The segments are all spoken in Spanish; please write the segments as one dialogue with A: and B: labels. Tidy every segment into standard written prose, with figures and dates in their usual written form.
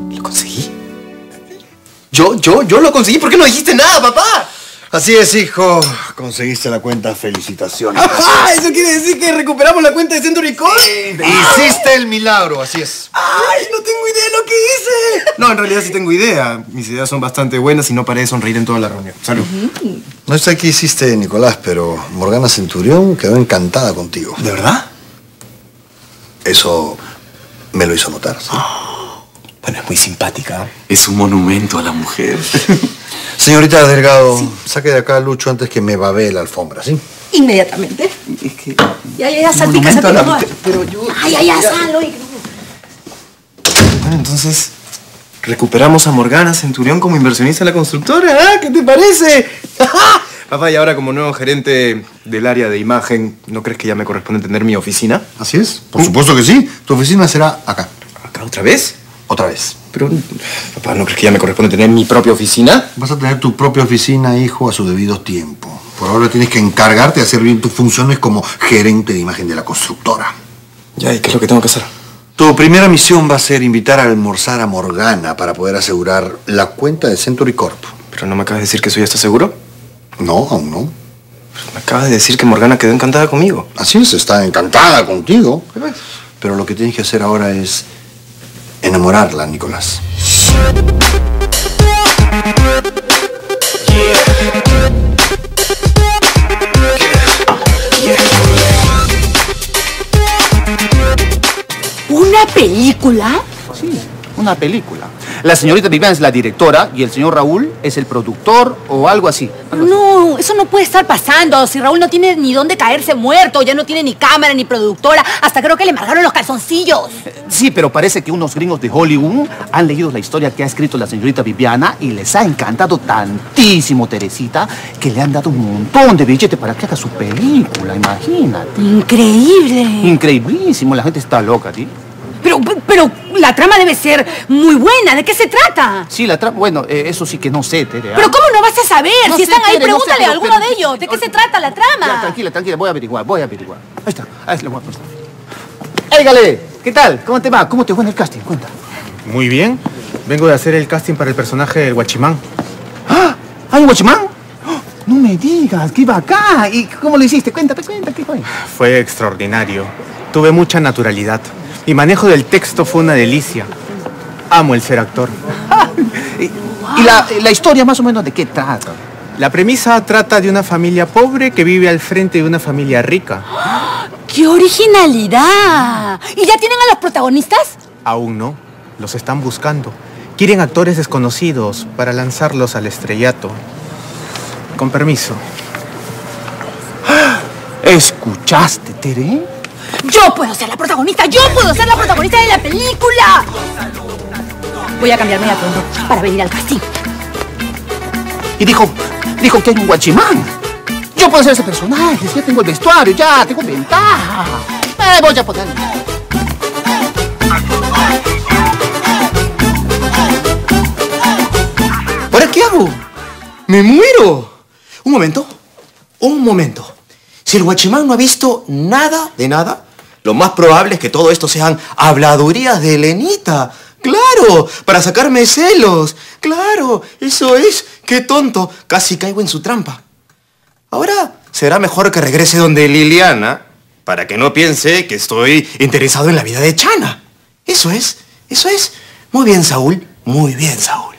A: ¿Lo conseguí? Yo lo conseguí. ¿Por qué no dijiste nada, papá?
B: Así es, hijo. Conseguiste la cuenta. Felicitaciones.
A: ¡Ah! Eso quiere decir que recuperamos la cuenta de Century Corp.
B: Hiciste el milagro, así es.
A: ¡Ay! No tengo idea de lo que hice. No, en realidad sí tengo idea. Mis ideas son bastante buenas y no paré de sonreír en toda la reunión. Salud.
B: No sé qué hiciste, Nicolás, pero Morgana Centurión quedó encantada contigo.
A: ¿De verdad?
B: Eso me lo hizo notar, ¿sí?
A: Bueno, es muy simpática. Es un monumento a la mujer.
B: Señorita Delgado, sí. Saque de acá a Lucho antes que me babee la alfombra, ¿sí?
C: Inmediatamente.
A: Es que...
C: Ya, salpica.
A: Pero yo...
C: Ya, sal, oye.
A: Bueno, entonces... recuperamos a Morgana Centurión como inversionista en la constructora. ¿Ah? ¿Qué te parece? Papá, y ahora como nuevo gerente del área de imagen, ¿no crees que ya me corresponde tener mi oficina?
B: Así es. Por supuesto que sí. Tu oficina será acá.
A: ¿Acá otra vez?
B: Otra vez.
A: Pero, papá, ¿no crees que ya me corresponde tener mi propia oficina?
B: Vas a tener tu propia oficina, hijo, a su debido tiempo. Por ahora tienes que encargarte de hacer bien tus funciones como gerente de imagen de la constructora.
A: Ya, ¿y qué es lo que tengo que hacer?
B: Tu primera misión va a ser invitar a almorzar a Morgana para poder asegurar la cuenta de Century Corp.
A: ¿Pero no me acabas de decir que eso ya está seguro?
B: No, aún no.
A: Pero me acabas de decir que Morgana quedó encantada conmigo.
B: Así es, está encantada contigo. Pero lo que tienes que hacer ahora es enamorarla, Nicolás.
C: ¿Una película?
D: Sí, una película. La señorita Viviana es la directora y el señor Raúl es el productor o algo así.
C: No, eso no puede estar pasando. Si Raúl no tiene ni dónde caerse muerto, ya no tiene ni cámara ni productora, hasta creo que le marcaron los calzoncillos.
D: Sí, pero parece que unos gringos de Hollywood han leído la historia que ha escrito la señorita Viviana y les ha encantado tantísimo, Teresita, que le han dado un montón de billetes para que haga su película, imagínate.
C: Increíble.
D: Increíblísimo, la gente está loca, ¿sí?
C: Pero la trama debe ser muy buena. ¿De qué se trata?
D: Sí, la trama... Bueno, eso sí que no sé, Tere.
C: ¿Pero cómo no vas a saber?
D: No
C: si
D: sé,
C: están ahí,
D: Tere,
C: pregúntale
D: no sé,
C: a alguno de ellos. ¿De qué se trata la trama?
D: Ya, tranquila, voy a averiguar. Ahí está, ahí le voy a mostrar. ¡Égale! ¿Qué tal? ¿Cómo te va? ¿Cómo te fue en el casting? Cuenta.
E: Muy bien. Vengo de hacer el casting para el personaje del Guachimán.
D: ¿Ah? ¿Hay un Guachimán? No me digas, qué bacán. ¿Y cómo lo hiciste? Cuéntame, ¿qué fue?
E: Fue extraordinario. Tuve mucha naturalidad. Mi manejo del texto fue una delicia. Amo el ser actor.
D: ¿Y la historia más o menos de qué trata?
E: La premisa trata de una familia pobre que vive al frente de una familia rica.
C: ¡Qué originalidad! ¿Y ya tienen a los protagonistas?
E: Aún no. Los están buscando. Quieren actores desconocidos para lanzarlos al estrellato. Con permiso.
D: ¿Escuchaste, Tere?
C: ¡Yo puedo ser la protagonista! ¡Yo puedo ser la protagonista de la película! Voy a cambiarme de atuendo para venir al casting.
D: Y dijo que hay un Guachimán. Yo puedo ser ese personaje. Ya tengo el vestuario, ya tengo ventaja. Voy a poner...
A: ¿Ahora qué hago? ¡Me muero! Un momento. Si el Guachimán no ha visto nada de nada, lo más probable es que todo esto sean habladurías de Elenita. ¡Claro! Para sacarme celos. ¡Claro! Eso es. ¡Qué tonto! Casi caigo en su trampa. Ahora será mejor que regrese donde Liliana para que no piense que estoy interesado en la vida de Chana. Eso es. Muy bien, Saúl. Muy bien, Saúl.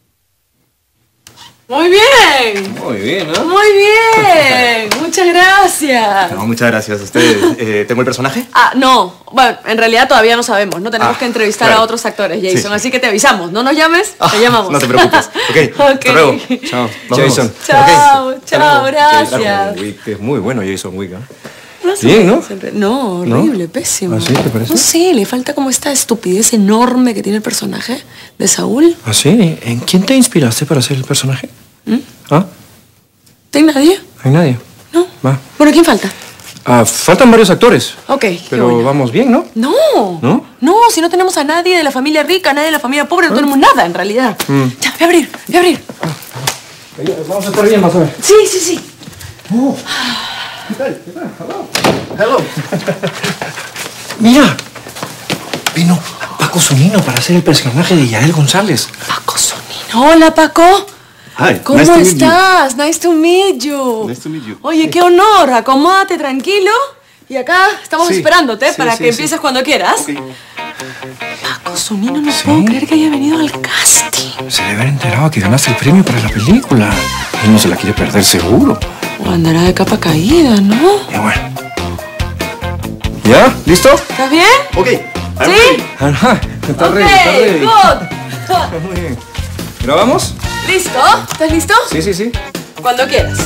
F: Muy bien.
A: Muy bien, ¿no?
F: Muy bien. Muchas gracias.
A: No, muchas gracias a ustedes. ¿Tengo el personaje?
F: No. Bueno, en realidad todavía no sabemos. No tenemos que entrevistar a otros actores, Jason. Sí. Así que te avisamos. No nos llames, te llamamos.
A: No te preocupes. Ok. Hasta luego. Chao.
E: Jason.
F: Chao, gracias.
A: Es muy bueno Jason Wick, ¿eh?
F: Bien, ¿no? No, horrible, pésimo.
E: ¿Ah, sí? ¿Te parece?
F: No sé, le falta como esta estupidez enorme que tiene el personaje de Saúl.
A: ¿Ah, sí? ¿En quién te inspiraste para hacer el personaje? ¿Ah?
F: ¿Hay nadie?
A: ¿Hay nadie?
F: No.
A: Va.
F: Bueno, ¿quién falta?
A: Faltan varios actores.
F: Ok,
A: pero
F: bueno.
A: Vamos bien, ¿no?
F: No, si no tenemos a nadie de la familia rica, nadie de la familia pobre, no tenemos nada en realidad. Ya, voy a abrir.
A: Vamos a estar bien, vas a ver.
F: Sí.
A: ¿Qué tal? Hello. Mira, vino Paco
G: Paco Zunino para hacer el personaje de Yael González.
F: Paco Zunino. Hola, Paco.
G: Hi,
F: ¿Cómo
G: nice to meet
F: estás? Nice to meet you.
G: Nice to meet you.
F: Oye, qué honor. Acomódate tranquilo. Y acá estamos
G: Sí,
F: esperándote
G: sí,
F: para
G: sí,
F: que
G: sí.
F: empieces cuando quieras.
G: Ok.
F: Paco Zunino, no puedo creer que haya venido al casting.
G: Se debe haber enterado que ganaste el premio para la película. Él no se la quiere perder seguro.
F: O andará de capa caída, ¿no?
G: Ya bueno. ¿Ya? ¿Listo?
F: ¿Estás bien?
G: Ok.
F: ¿Sí?
G: Ajá. Está
F: Ok,
G: ready, está ready.
F: good.
G: Muy bien. ¿Grabamos?
F: ¿Listo? ¿Estás listo?
G: Sí, sí, sí.
F: Cuando quieras.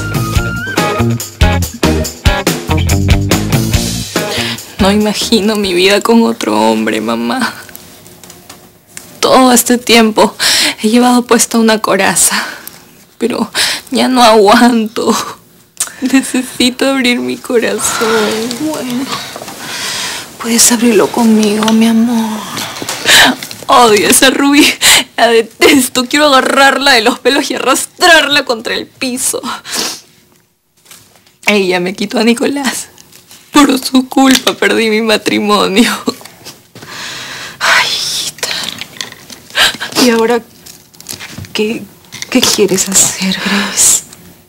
H: No imagino mi vida con otro hombre, mamá. Todo este tiempo he llevado puesta una coraza, pero ya no aguanto. Necesito abrir mi corazón. Bueno, puedes abrirlo conmigo, mi amor. Odio a esa Ruby. La detesto. Quiero agarrarla de los pelos y arrastrarla contra el piso. Ella me quitó a Nicolás. Por su culpa perdí mi matrimonio. Ay, hijita. ¿Y ahora qué quieres hacer, Grace?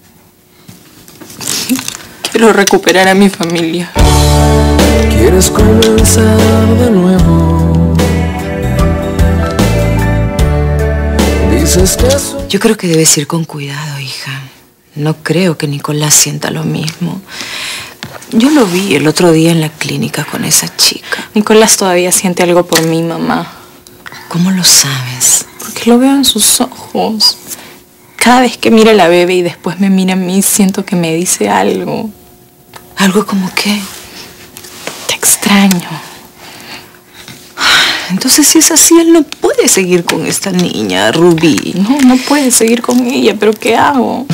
H: Quiero recuperar a mi familia.
I: ¿Quieres comenzar de nuevo? Dices que eso...
J: Yo creo que debes ir con cuidado, hija. No creo que Nicolás sienta lo mismo. Yo lo vi el otro día en la clínica con esa chica.
H: Nicolás todavía siente algo por mí, mamá.
J: ¿Cómo lo sabes?
H: Porque lo veo en sus ojos. Cada vez que mira a la bebé y después me mira a mí, siento que me dice algo.
J: ¿Algo como qué?
H: Te extraño.
J: Entonces, si es así, él no puede seguir con esta niña, Rubí.
H: No puede seguir con ella, pero ¿qué hago?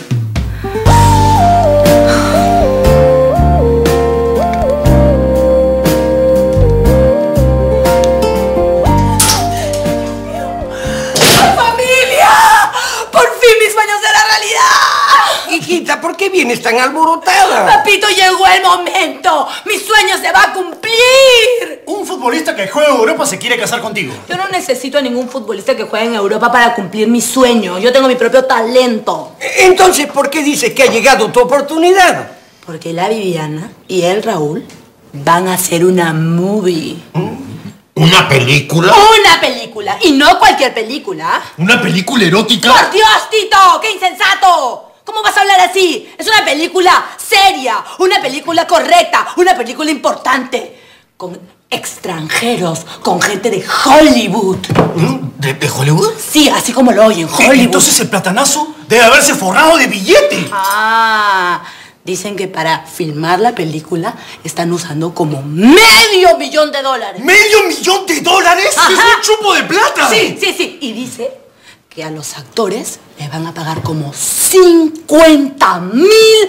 K: Hijita, ¿por qué vienes tan alborotada?
C: Papito, llegó el momento. Mi sueño se va a cumplir.
L: Un futbolista que juega en Europa se quiere casar contigo.
C: Yo no necesito a ningún futbolista que juegue en Europa para cumplir mi sueño. Yo tengo mi propio talento.
K: Entonces, ¿por qué dices que ha llegado tu oportunidad?
C: Porque la Viviana y el Raúl van a hacer una movie.
B: ¿Una película?
C: ¡Una película! Y no cualquier película.
L: ¿Una película erótica?
C: ¡Por Dios, Tito! ¡Qué insensato! ¿Cómo vas a hablar así? Es una película seria, una película correcta, una película importante. Con extranjeros, con gente de Hollywood.
L: ¿De Hollywood?
C: Sí, así como lo oyen, Hollywood.
L: Entonces el platanazo debe haberse forrado de billete.
C: Dicen que para filmar la película están usando como $500 000.
L: ¿$500 000?
C: Ajá.
L: ¡Es un chupo de plata!
C: Sí. Y dice que a los actores les van a pagar como $50,000.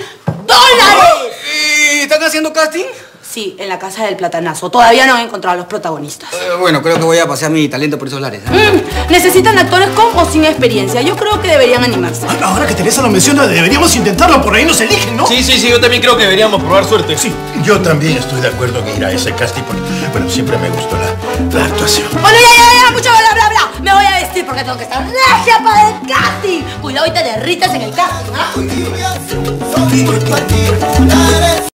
K: ¿Y están haciendo casting?
C: Sí, en la casa del platanazo. Todavía no han encontrado a los protagonistas.
K: Bueno, creo que voy a pasear mi talento por esos lares.
C: Necesitan actores con o sin experiencia. Yo creo que deberían animarse.
L: Ahora que Teresa lo menciona, deberíamos intentarlo. Por ahí nos eligen, ¿no?
M: Sí, yo también creo que deberíamos probar suerte.
L: Sí.
B: Yo también estoy de acuerdo en ir a ese casting porque, bueno, siempre me gustó la actuación.
C: Bueno, ya, mucho bla. Me voy a vestir porque tengo que estar regia para el casting. Cuidado y te derrites en el casting, ¿ah?